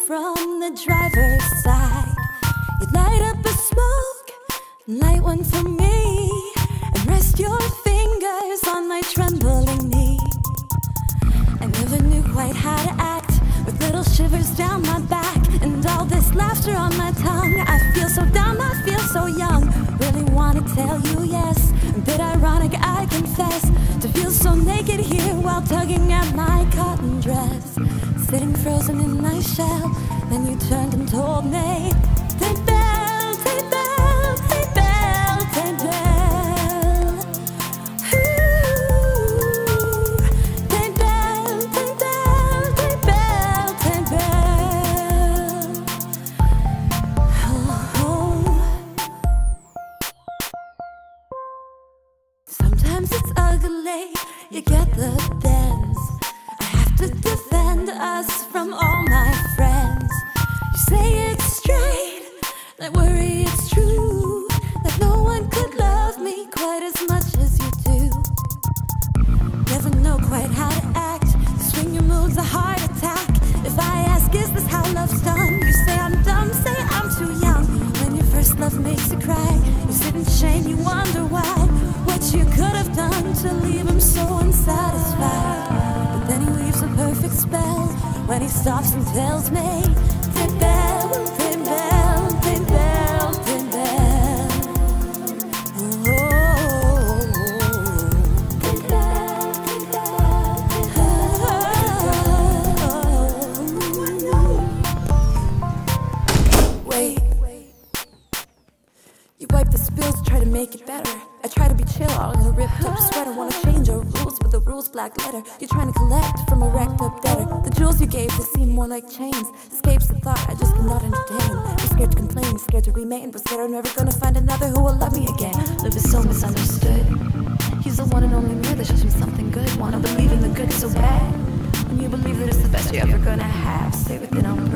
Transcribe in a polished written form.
from the driver's side. You light up a smoke, light one for me, and rest your fingers on my trembling knee. I never knew quite how to act, with little shivers down my back and all this laughter on my tongue. I feel so dumb, I feel so young. Really wanna tell you yes, a bit ironic I confess, to feel so naked here while tugging at my cotton dress, sitting frozen in my shell. Then you turned and told me, "Take Belle, take Belle, take Belle, take Belle. Ooh, take Belle, take Belle, take Belle, take Belle." Oh. Sometimes it's ugly, you get the bends. I have to defend us from all my friends. You say it's straight, I worry it's true, that no one could love me quite as much as you do. Never know quite how to act, you swing your moves a heart attack. If I ask, is this how love's done? You say I'm dumb, say I'm too young. When your first love makes you cry, you sit in shame, you wonder why, what you could have done to leave him so unsatisfied. But then he weaves a perfect spell when he stops and tells me, "Take Belle, take Belle, take Belle, take Belle. Oh, take Belle, take Belle, take Belle." Wait. You wipe the spills, try to make it better. I try to be chill, all in a ripped up sweater. Wanna change our rules, but the rules black letter. You're trying to collect from a wrecked up debtor. The jewels you gave, they seem more like chains. Escapes the thought I just cannot entertain. I'm scared to complain, scared to remain, but scared I'm never gonna find another who will love me again. Love is so misunderstood. He's the one and only mirror that shows me something good. Wanna believe in the good so bad. When you believe that it's the best you're ever gonna have, stay within our